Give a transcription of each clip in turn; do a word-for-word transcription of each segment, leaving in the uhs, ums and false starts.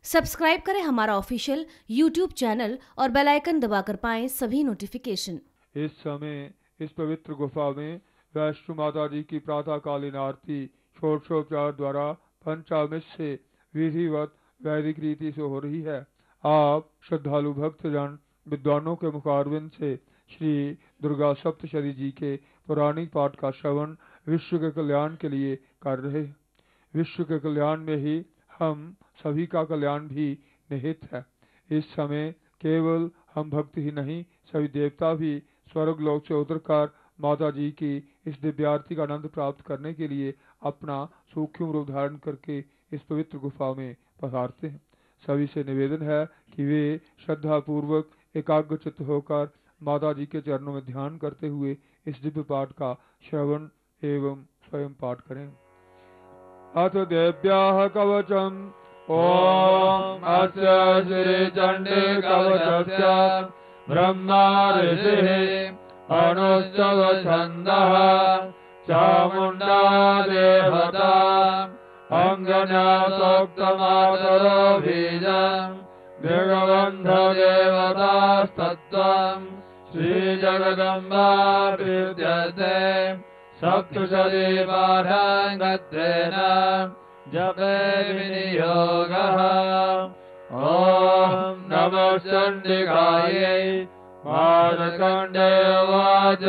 Subscribe करें हमारा official YouTube channel और बेल आइकन दबाकर पाएं सभी नोटिफिकेशन। इस समय इस पवित्र गुफा में वैष्णो माता जी की प्रातःकालीन आरती षोडशोपचार द्वारा पंचामृत से विधिवत वैदिक रीति से हो रही है। आप श्रद्धालु भक्तजन विद्वानों के मुखारविंद से श्री दुर्गा सप्तशती जी के पौराणिक पाठ का श्रवण विश्व के कल्याण के लिए कर रहे हैं। विश्व के कल्याण में ही हम सभी का कल्याण भी निहित है। इस समय केवल हम भक्त ही नहीं, सभी देवता भी स्वर्ग लोक से उतरकर माता जी की इस दिव्य आरती का आनंद प्राप्त करने के लिए अपना सूक्ष्म रूप धारण करके इस पवित्र गुफा में पधारते हैं। सभी से निवेदन है कि वे श्रद्धा पूर्वक एकाग्रचित्त होकर माता जी के चरणों में ध्यान करते हुए इस दिव्य पाठ का श्रवण एवं स्वयं पाठ करें। अथ देव्याः कवचम् ओम अस्य श्री चंडी कवचस्य ब्रह्मा ऋषिः अनुष्टव छन्दः चामुण्डा देवता अंगना सोक्तमातरो बीजम् दिग्बन्ध देवतास्तत्त्वम् श्रीजगदम्बा विद्यते सप्तशती पाठाङ्गत्वेन जपे विनियोगः। ओम नमः चण्डिकायै मार्कण्डेय उवाच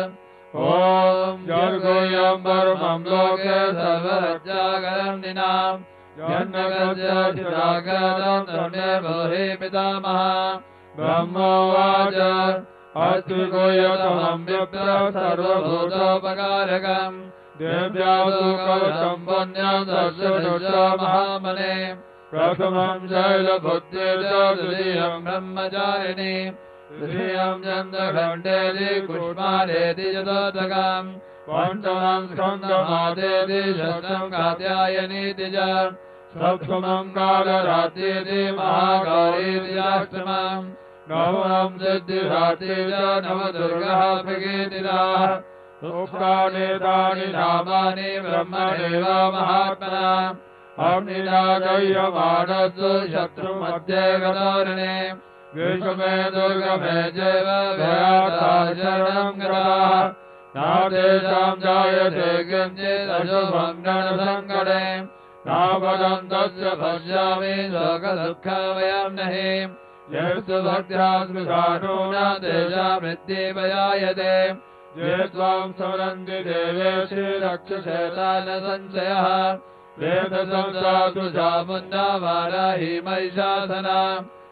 ओम जर्गोऽयं परमं लोके सर्वरक्षाकरं निनां जन्मकस्य चिरागतं तन्मे भूहि पितामहः। ब्रह्मोवाच अस्ति गुह्यतमं विप्र सर्वभूतोपकारकम् देव्यासु कवचं पुण्यं दशदश महामने प्रथमं शैलपुत्रेण द्वितीयं ब्रह्मचारिणी तृतीयं चन्द्रघण्टेति कुष्माण्डेति चतुर्थकम् पञ्चमं स्कन्दमादेति षष्ठं कात्यायनीति च सप्तमं कालरात्रिति महागौरीति अष्टमं नवमं सिद्धिदात्री च नवदुर्गः प्रकीर्तिताः। उक्तानि नामानि ब्रह्मणेव महात्मना अग्निना गह्यमाणस्तु शत्रुमध्ये गतोरणे विषमे दुर्गमे चैव भयाता शरणं गताः नातेषां जायते किञ्चित् अशुभं रणसङ्कटे नापदं तस्य पश्यामि शोकदुःखभयं नहि यस्तु भक्त्या स्मृतानूना तेषां मृत्युभयायते ये त्वां स्मरन्ति देवेशि रक्षसेता न संशयः वेदसंसातु चामुण्डा वाराही महिषासना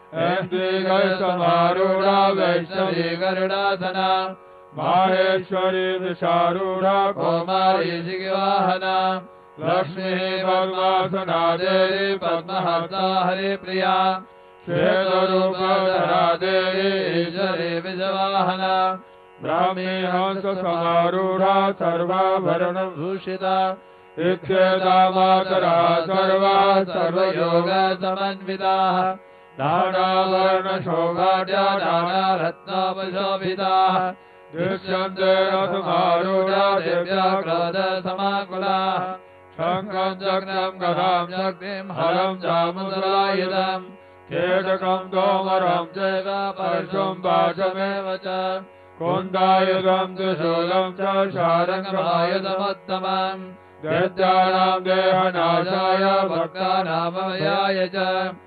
ऐन्द्रियसमारूढा वैष्णवी गरुडासना माहेश्वरी विशारूढा कौमारी जिगवाहना लक्ष्मीः पद्मासना देवी पद्महस्ता हरिप्रिया श्वेतरूपधरा देवी ईश्वरी विजवाहना ब्राह्मी हंस समारूढ़ा सर्वाभरण भूषिता इत्येता मातरा सर्वा सर्वयोग समन्विताः नानावर्ण शोभाढ्या नानारत्नोपशोभिताः दृश्यन्ते रथमारूढा दिव्या क्रोध समाकुलाः शङ्खं चक्रं गदां शक्तिं हरं चामुण्डलायुधं केटकं तोमरं चैव परशुं वाचमेव च कुन्दायुधं त्रिशूलं च शारङ्गमायुधमुत्तमम् दैत्यानां देहनाशाय भक्तानामभयाय च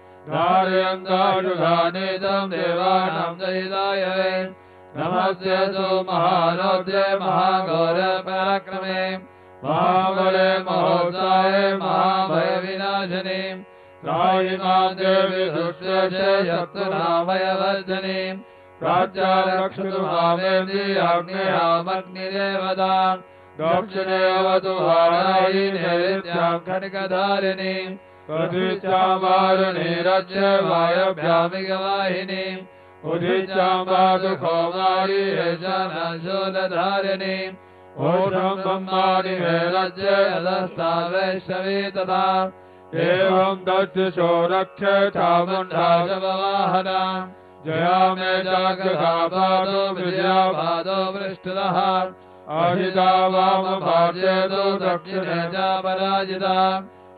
धारयन्तायुधानीतं देवानां दयिताय नमस्ते सो महारौद्रे महाघोरपराक्रमे महाबले महोत्साहे महाभयविनाशिने त्राहि मां देवी दुष्टे शत्रुनाभयवर्धिने प्राच्यारक्षतु मामेति अग्निहामग्निदेवता दक्षिणेऽवतु वाराही नैऋत्यां खड्गधारिणी प्रतीच्यां वारुणी रज्य वायव्यामिगवाहिनी उदीच्यां पातु कौमारी शूलधारिणी ओषं ब्रह्माणि मे रज्य अधस्ता वैष्णवी तथा एवं दक्षिशो रक्ष्य चामुण्डा शववाहना जया मे जागृहापादो विजयापादो पृष्ठतः अहिता वामभाज्येतो दक्षिणे च पराजिता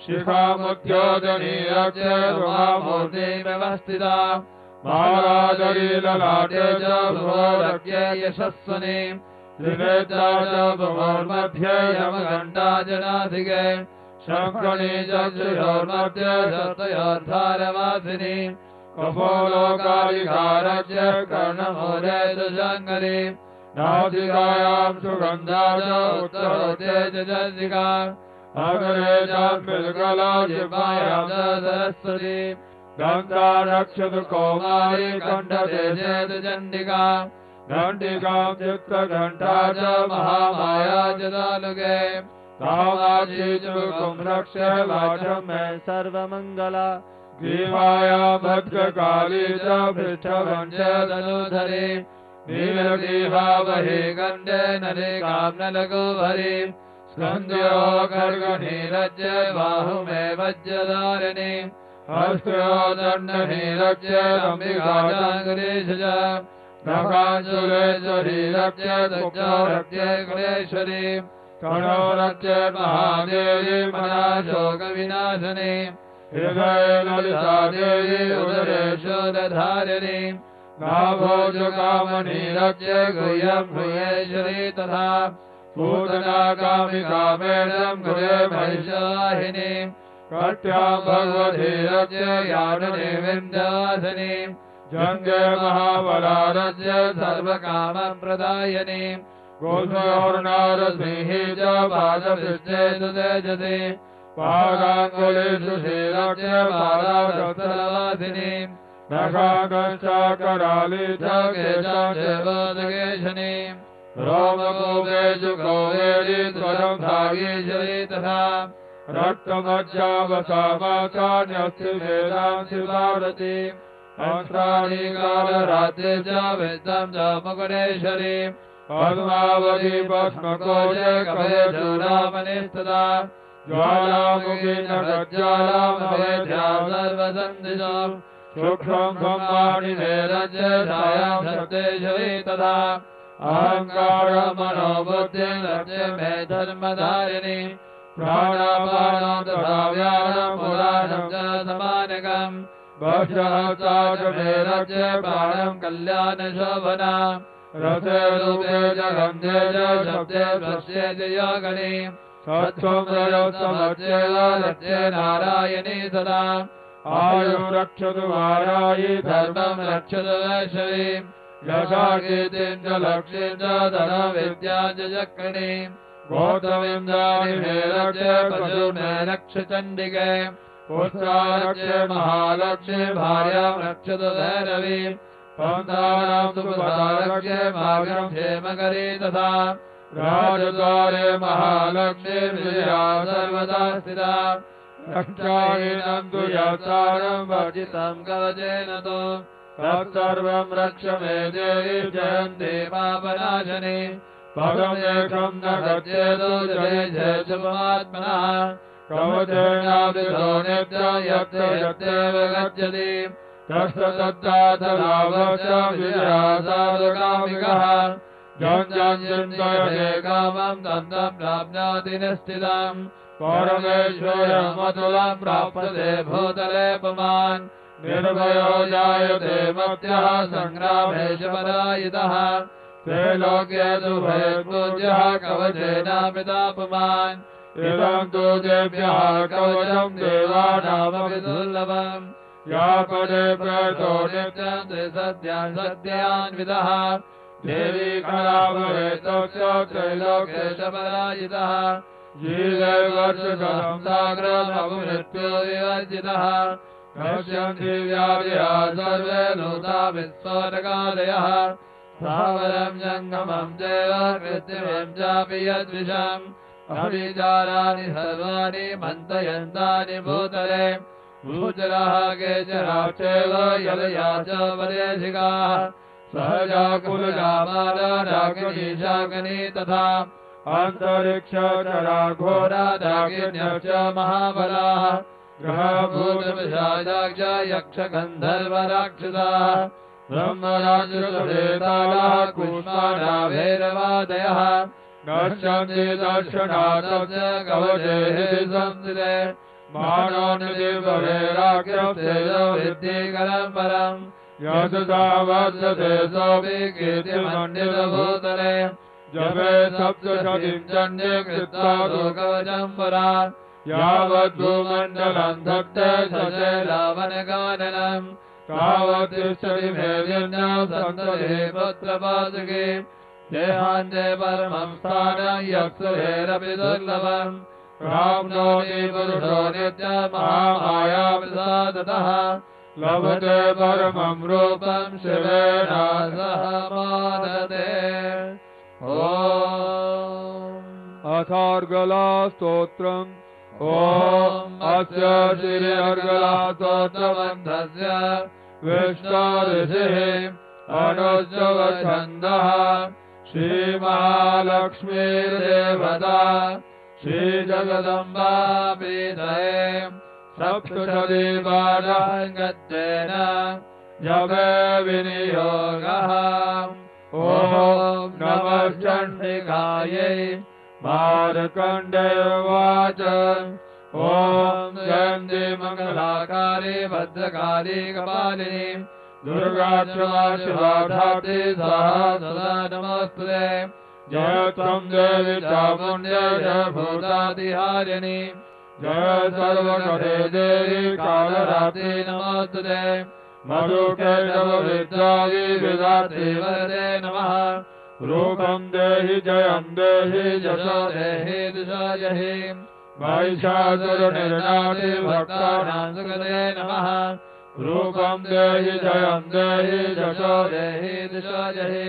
शिखामुद्योजनीरच्य रुमामूर्ति व्यवस्थिता महाराजरी ललाटे च भुवोरज्ञे यशस्वने त्रिनेत्रा च भुवोर्मध्ये यमघण्टा जनाधिके शङ्खनी च श्रियोर्मध्ये शतयोर्धारवासिनी कपोलोकालिकारज्य कर्णमूले च जङ्गली नासिकायां सुगन्धा च उत्तरोते च जसिका अग्रे च पिङ्गला जिह्वायां च सरस्वती गङ्गा रक्षतु कौमारी कण्ठदेशे च चण्डिका घण्टिकां चित्तघण्टा च महामाया च तालुके कामाक्षी च मुखं रक्ष्य वाचं मे सर्वमङ्गला ग्रीवायां भद्रकाली च पृष्ठवं च धनुधरी नीलग्रीवा वही गण्डे नलिकां नलगोभरी स्कन्ध्यो खड्गनीरज्य बाहुमे वज्रधारिणी हस्तयो दण्डनीरज्य अम्बिकाजाङ्गलेश नखाञ्चुलेश्वरीरज्य दक्षरज्य गणेश्वरी कणोरज्य महादेवी मनाशोकविनाशिनी हृदये ललिता देवी उदरेशोदधारिणी नाभोजकामनीरज्य गुह्यं गुह्येश्वरी तथा पूतना कामिकामेणं गृहे महिषवाहिनी कट्यां भगवतीरज्य यानने विन्ध्यासिनी जङ्गे महाबलारज्य सर्वकामप्रदायिनी गोष्ठयोर्नारसिंह च पादपृष्ठे सुतेजति पादाङ्गुलीषु श्रीरज्य पादाकस्तलवासिनी नखाकश्चाकराली च केशाञ्चेवोदकेशनी रोमकोपेषु कौवेरी त्वरं भागीश्वरी तथा रक्तमज्जावसामाचान्यस्ति वेदांसि भारती हंसानि कालरात्रि च विद्यं च मुकुटेश्वरी पद्मावती भस्मकोशे कवयचूडामणिस्तदा ज्वालामुखी नखज्वालामवेद्यां सर्वसन्धिषां सूक्ष्मं ब्रह्माणिनेरज्य छायां सप्तेश्वरी तथा अहङ्कारमनोबुद्धिं रज्य मे धर्मधारिणी प्राणापानं तथा व्यानं पुराणं च समानकम् भक्षहस्ता च मे रज्य प्राणं कल्याणशोभना रसे रूपे च गन्धे च शब्दे स्वस्ये च योगिनी सत्त्वं रजस्तमस्येव रज्ये नारायणी सदा आयुः रक्षतु वारायि धर्मं रक्षतु वैष्णवी यथा कीर्तिं च लक्ष्मीं च धनविद्यां च चक्रिणी गौतमिन्द्राणि मे रज्य पशु मे रक्ष चण्डिके पुत्रा रक्ष्य महालक्ष्मी भार्यां रक्षतु भैरवी पन्थानां सुपदा रक्ष्य मार्गं क्षेमकरी तथा राजद्वारे महालक्ष्मी विजया सर्वदा स्थिता रक्षाहीनं तु यत्सारं वर्जितं कवचेन तु तत्सर्वं रक्ष मे देवी जयन्ती पापनाशनी पदम् एकं न गच्छेत् जये जयशुभमात्मनः कवचेनाभिधो नित्यं यत्र यत्रेव गच्छति तस्य तद्दात लाभश्च विजया साधुकामिकः यं यं चिन्तयते कामं तं तं प्राप्नोति निश्चितम् परमेश्वरमतुलं प्राप्यते भूतले पुमान् निर्भयो जायते मत्यः सङ्ग्रामेषु पराजितः ते लोके तु भयपूज्यः कवचेनापिता पुमान् इदं तु देव्यः कवचं देवानामपि दुर्लभम् या पदे प्रतो नित्यं त्रिसत्यान् सत्यान्वितः देवी कलाभवेतस्य त्रैलोकेश पराजितः जीवैवर्षकं साग्रमृत्यो विवर्जितः नश्यन्ति व्याधिः सर्वे नूता विस्फोटकादयः स्थावरं जङ्गमं चैव कृत्रिमं चापि यद्विषम् अभिचाराणि सर्वाणि मन्त्रयन्तानि भूतले भूचराः केचराश्चैव यलया च वरेशिकाः सहजा कुलजा माला डाकिनी शाकिनी तथा अन्तरिक्षचरा घोरा डाकिन्यश्च महाबलाः ग्रहभूतपिशाचाक्ष यक्षगन्धर्वराक्षसाः ब्रह्मराजसुरेतालाः कुष्माण्डाभैरवादयः नश्यन्ति दर्शनादस्य कवचैः संस्थिते मानोन्नति भवेराख्यस्तेजो विद्धिकरं परम् यतदा वर्धते सोऽपि कीर्तिमण्डितभूतले जपे सप्तशतीं चण्डीं कृत्वा कवचं पुरान् यावद्भूमण्डलं धत्ते सचैलावनकाननम् तावत् तिष्ठति मेदिन्यां सन्तते पुत्रपादुके देहान्ते परमं स्थानं यक्षुरेरपि दुर्लभम् प्राप्नोति पुरुषो नित्यमहामायाप्रसादतः लभते परमं रूपं शिवेन सह मानते। ॐ अथार्गला स्तोत्रम् ॐ अस्य श्री अर्गला स्तोत्रबन्धस्य विष्णुऋषिः अनुज्जवछन्दः श्रीमहालक्ष्मीर्देवता श्रीजगदम्बा पीतये सप्तशतीपाठङ्गत्वेन जपे विनियोगः। ॐ नमः चण्डिकायै मार्कण्डेयवाच ॐ जयन्ती मङ्गलाकारि भद्रकाली कपालिनी दुर्गा शिवा धात्री सह सदा नमस्ते। जय त्वं देवी चामुण्डे जय भूतादिहारिणी जय सर्वकटे देवी कालरात्रि नमस्ते। मधुकैटभ विद्यायै विधात्री वरदे नमः। रूपं देहि जयं देहि यशो देहि दिशो जहि महिषासुरनिर्नाटि भक्तानां सुखदे नमः। रूपं देहि जयं देहि यशो देहि दिशो जहि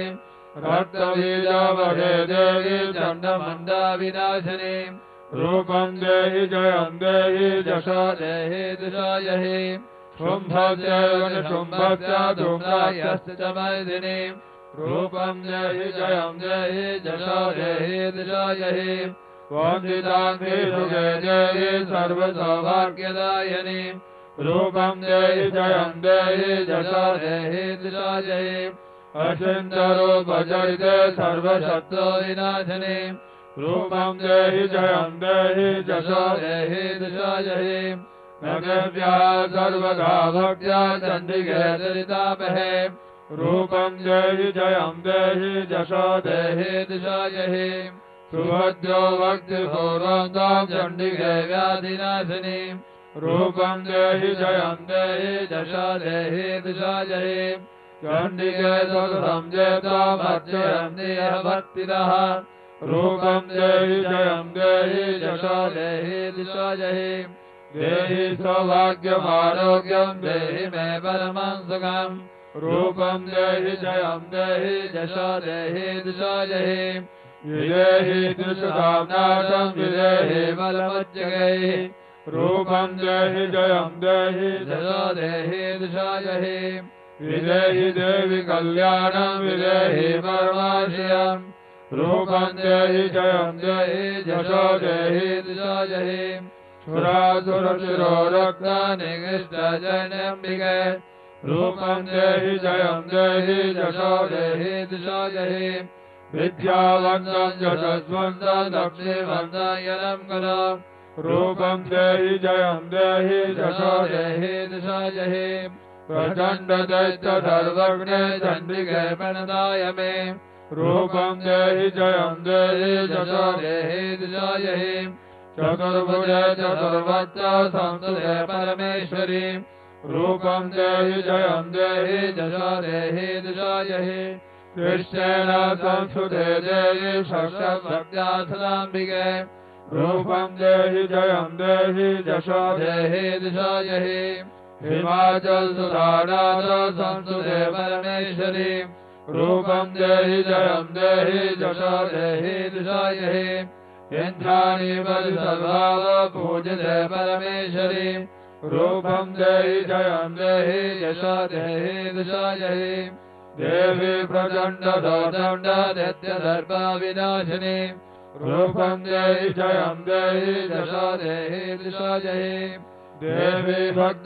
रक्तबीजवधे देवी चण्डमण्डविनाशिनी रूपं देहि जयं देहि यशो देहि दिशो जहि शुम्भस्यैव निशुम्भस्य धूम्रायस्य च मर्दिनी रूपं देहि जयं देहि यशो देहि दिशो जहि वन्दिताङ्घ्रियुगे देवी सर्वसौभाग्यदायिनी रूपं देहि जयं देहि यशो देहि दिशो जहि अचिन्त्यरूपचरिते सर्वशत्रुविनाशिनी रूपं देहि जयं देहि यशो देहि दिशो जहि नगव्या सर्वदा भक्त्या चण्डिके दुरितापहे रूपं देहि जयं देहि यशो देहि दिशो जहि सुभद्रो भक्तिपूर्वं त्वां चण्डिके व्याधिनाशिनी रूपं देहि जयं देहि यशो देहि दिशो जहि चण्डिके सुसंजेतामर्चयन्ति यः भक्तिदः रूपं देहि जयं देहि यशो देहि दिशो जहि देहि सौभाग्यमारोग्यं देहि मे परमं सुखम् रूपं देहि जयं देहि यशो देहि दिशो जहि विदेहि दुष्कामनाशं विदेहि बलमुच्चकैः रूपं देहि जयं देहि यशो देहि दिशो जहि विदेहि देवी कल्याणं विदेहि परमाश्रयम् रूपं देहि जयं देहि यशो देहि दिशो जहि सुरासुरशिरोरक्ता निकृष्टजनम्बिके रूपं देहि जयं देहि यशो देहि दिशो जहि विद्यावन्तं यशस्वन्तं लक्ष्मीवन्तं यनं कुरु रूपं देहि जयं देहि यशो देहि दिशो जहि प्रचण्ड दैत्य सर्वज्ञे चण्डिके प्रणदाय मे रूपं देहि जयं देहि यशो देहि दिशो जहि चतुर्भुजे चतुर्वक्त्र संस्तुते परमेश्वरी रूपं देहि जयं देहि यशो देहि दिशो जहि कृष्णेन संस्तुते देवी षष्ठभक्त्या सदाम्बिके रूपं देहि जयं देहि यशो देहि दिशो जहि हिमाचल सुधानाथ संस्तुते परमेश्वरी रूपं देहि जयं देहि यशो देहि दिशो जहि इन्द्राणि परिसद्भाव पूजिते परमेश्वरी रूपं देहि जयं देहि यशो देहि दिशो जहि देवी प्रचण्ड दोदण्ड नित्यदर्प विनाशिनी रूपं देहि जयं देहि यशो देहि दिशो जहि देवी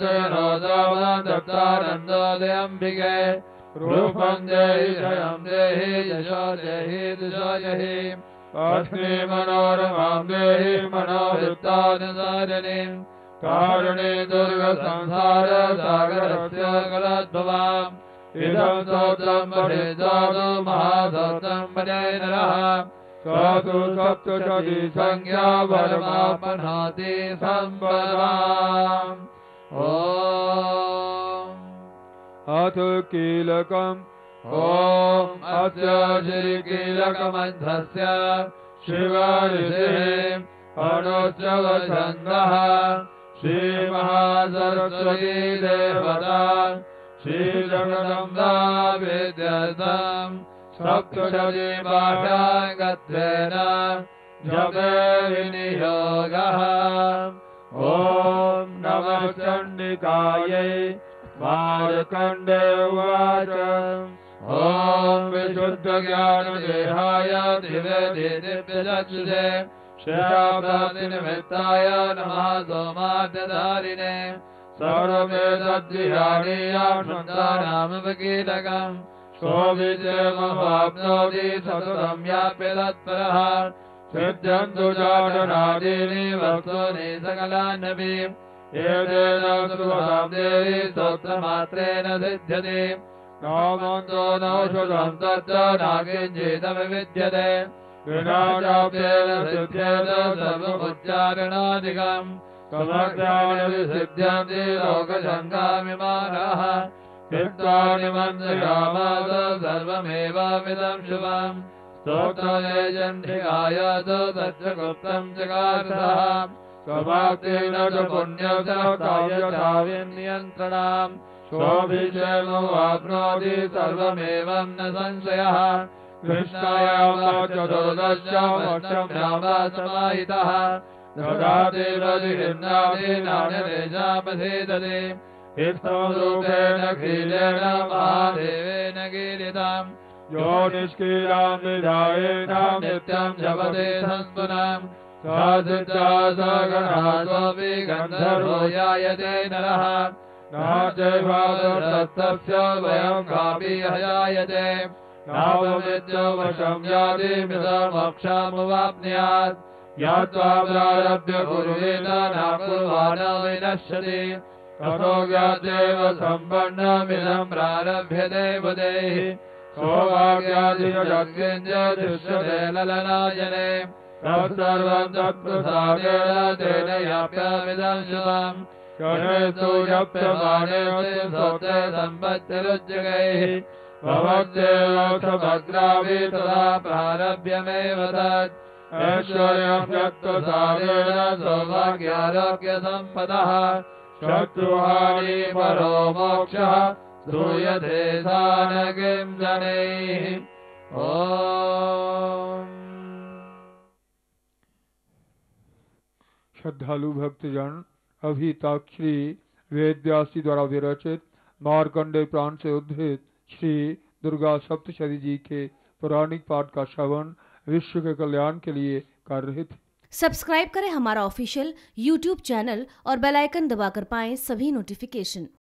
भक्तजनोदामदत्तानन्दोदयम्बिके रूपं देहि जयं देहि यशो देहि दिशो जहि लक्ष्मी मनोरमां देहि मनोवृत्तानुसारिणीं तारणे दुर्ग संसार सागरस्य गलद्भवाम् इदं स्तोत्रं पठित्वा महास्तोत्रं पठे नरः साधु सप्तशती संज्ञा परमापनोति सम्पदाम्। ॐ अथ कीलकम् ॐ अस्य श्रीकीलकमन्त्रस्य शिवऋषिः अनुच्चवछन्दः श्रीमहासरस्वती देवता श्रीजगदम्बा विद्यार्थम् सप्तशती पाठाङ्गत्वेन जपे विनियोगः। ॐ नमः चण्डिकायै। मार्कण्डे उवाच ॐ विशुद्धज्ञानदेहाय दिव्य दिव्यचक्षुषे श्रेयाप्राप्तिनिमित्ताय नमः सोमाद्यधारिणे सर्वमेतद्विहानीयां सन्तानामवकीलकम् सोऽविद्यमवाप्नोति सततं याप्य तत्परः सिद्ध्यन्तु जाडनादीनि वस्तूनि सकलान्यपि एतेन सुभदां देवी स्तोत्रमात्रेण सिद्ध्यति। नामन्तो नौषधं तत्र नाकिञ्चिदविविद्यते विना चाप्येन सिद्ध्येत सर्वमुच्चारणादिकम् समर्थानि विसिद्ध्यन्ति लोकशङ्कामिमानः चित्तानि मन्त्रयामास सर्वमेवामिदं शुभम् स्तोत्रये चण्डिकाय तत्र गुप्तं चकारतः स्वभाक्तेन च पुण्यसहतायथाविनियन्त्रणाम् सोऽभिषेकमाप्नोति सर्वमेवं न संशयः। कृष्णायां चतुर्दशामष्टम्यां समाहितः ददाति प्रतिहिन्नाति नान्यदेशामधीदति इत्थरूपेण कीलेन महादेवेन कीलितम् यो निष्कीलां विधायेन नित्यं जपते संस्पुनम् साधिता सगणास्वपि गन्धर्वो यायते नरः नाचैवादत्तस्य वयं कापि हयायते नावमित्य वशं याति मिदमक्षामुवाप्नुयात् यात्वा प्रारभ्य कुर्वेद न कुर्वाण विनश्यति ततो ज्ञातेव सम्पन्नमिदं प्रारभ्यते बुधैः सौभाग्यादिजग्गिञ्जदृश्यते ललनायने तत्सर्वं तत्प्रसादेन तेन याप्यमिदं शुभम् शनेषु यप्यमानेषु स्तोत्रे सम्पत्तिरुच्यकैः भवत्येव समग्राभि तदा प्रारभ्यमेव तत् ऐश्वर्यं यत्प्रसादेन सौभाग्यारोग्यसम्पदः शत्रुहानि परो मोक्षः श्रूयते सा न किं जनैः। ॐ श्रद्धालु भक्तजन अभी तक श्री वेद व्यास जी द्वारा विरचित मार्कंडेय पुराण से उद्धृत श्री दुर्गा सप्तशती जी के पौराणिक पाठ का श्रवण विश्व के कल्याण के लिए कर रहे थे। सब्सक्राइब करें हमारा ऑफिशियल यूट्यूब चैनल और बेल आइकन दबाकर पाएं सभी नोटिफिकेशन।